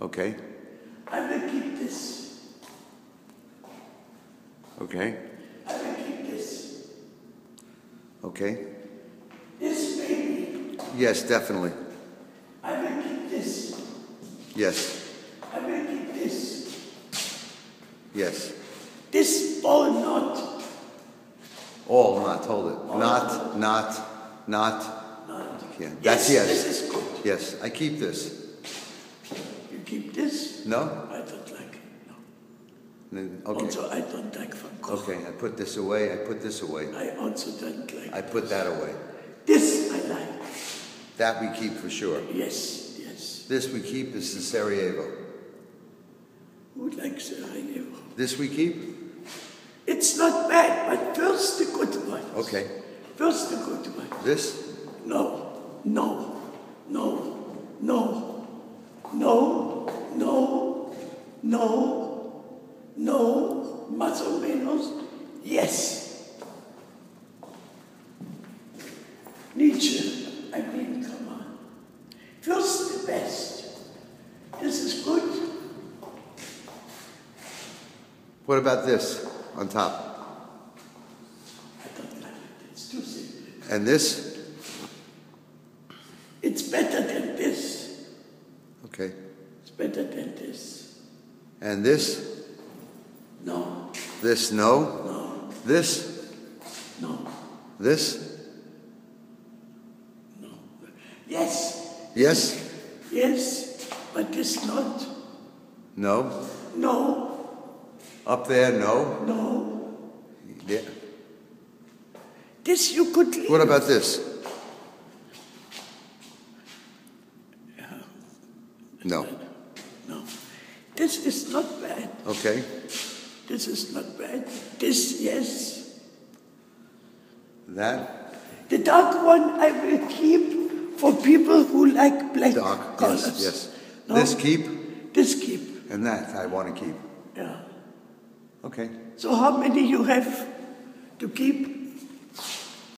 Okay. I will keep this. Okay. I will keep this. Okay. This baby. Yes, definitely. I will keep this. Yes. I will keep this. Yes. This ball knot. All not. Hold it. Not. Not. Yeah. That's Yes. yes. This is good. Yes. I keep this. You keep this? No? I don't like it. No. Okay. Also, I don't like Van Gogh. Okay. I put this away. I put this away. I also don't like I put that away. this. I like. That we keep for sure. Yes, yes. This we keep. This is Sarajevo. Who likes Sarajevo? This we keep? It's not bad, but first the good one. Okay. First the good one. This? No, no, no, no, no, no, no, no, más o menos, yes. Nietzsche, I mean, come on. First the best. This is good. What about this on top? I don't like it, it's too simple. And this? It's better than this. Okay. It's better than this. And this? No, This? No. no, This? no, This? no. Yes, Yes? yes, but this not. No. No, Up there? No. no. Yeah. This you could leave. What about this? No. No. This is not bad. Okay. This is not bad. This, yes. That? The dark one I will keep for people who like black Dark. colors. Yes. Yes. No? This keep? This keep. And that I want to keep. Yeah. Okay. So how many you have to keep?